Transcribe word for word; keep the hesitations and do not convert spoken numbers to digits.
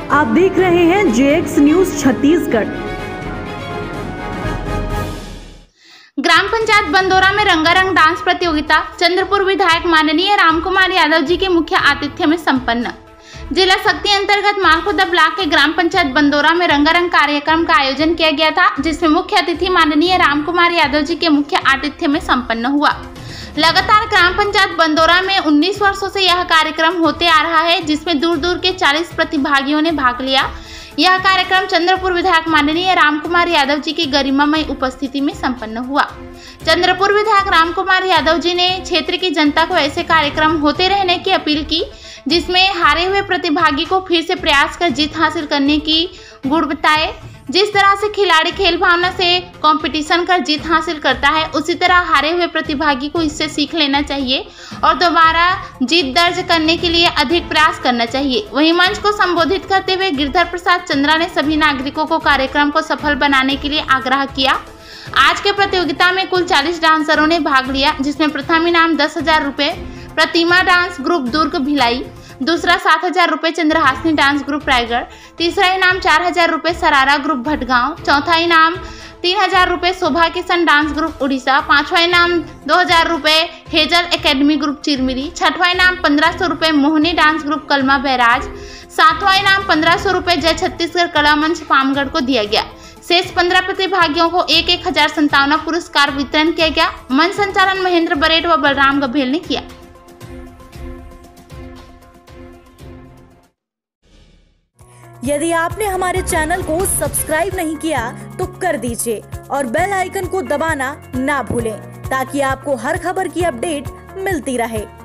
आप देख रहे हैं जे एक्स न्यूज छत्तीसगढ़। ग्राम पंचायत बंदोरा में रंगारंग डांस प्रतियोगिता चंद्रपुर विधायक माननीय रामकुमार यादव जी के मुख्य आतिथ्य में संपन्न। जिला शक्ति अंतर्गत मालखुदा ब्लॉक के ग्राम पंचायत बंदोरा में रंगारंग कार्यक्रम का आयोजन किया गया था, जिसमें मुख्य अतिथि माननीय रामकुमार यादव जी के मुख्य आतिथ्य में संपन्न हुआ। लगातार ग्राम पंचायत बंदोरा में उन्नीस वर्षों से यह कार्यक्रम होते आ रहा है, जिसमें दूर दूर के चालीस प्रतिभागियों ने भाग लिया। यह कार्यक्रम चंद्रपुर विधायक माननीय रामकुमार यादव जी की गरिमामय उपस्थिति में संपन्न हुआ। चंद्रपुर विधायक रामकुमार यादव जी ने क्षेत्र की जनता को ऐसे कार्यक्रम होते रहने की अपील की, जिसमें हारे हुए प्रतिभागी को फिर से प्रयास कर जीत हासिल करने की गुण बताए। जिस तरह से खिलाड़ी खेल भावना से कंपटीशन कर जीत हासिल करता है, उसी तरह हारे हुए प्रतिभागी को इससे सीख लेना चाहिए और दोबारा जीत दर्ज करने के लिए अधिक प्रयास करना चाहिए। वहीं मंच को संबोधित करते हुए गिरधर प्रसाद चंद्रा ने सभी नागरिकों को कार्यक्रम को सफल बनाने के लिए आग्रह किया। आज के प्रतियोगिता में कुल चालीस डांसरों ने भाग लिया, जिसमें प्रथम इनाम दस हजार रुपये प्रतिमा डांस ग्रुप दुर्ग भिलाई, दूसरा सात हजार रुपये चंद्रहासिनी डांस ग्रुप रायगढ़, तीसरा इनाम चार हजार रुपये सरारा ग्रुप भटगांव, चौथा इनाम तीन हजार रुपये शोभा किशन डांस ग्रुप उड़ीसा, पांचवा इनाम दो हजार रुपये हेजल एकेडमी ग्रुप चिरमिरी, छठवां इनाम पंद्रह सौ रुपये Mohini dance group Kalma barrage, सातवां इनाम पंद्रह सौ रुपये जय छत्तीसगढ़ कला मंच पामगढ़ को दिया गया। शेष पंद्रह प्रतिभागियों को एक एक हजार संतावना पुरस्कार वितरण किया गया। मंच संचालन महेंद्र बरेट व बलराम गभेल ने किया। यदि आपने हमारे चैनल को सब्सक्राइब नहीं किया तो कर दीजिए और बेल आइकन को दबाना ना भूलें, ताकि आपको हर खबर की अपडेट मिलती रहे।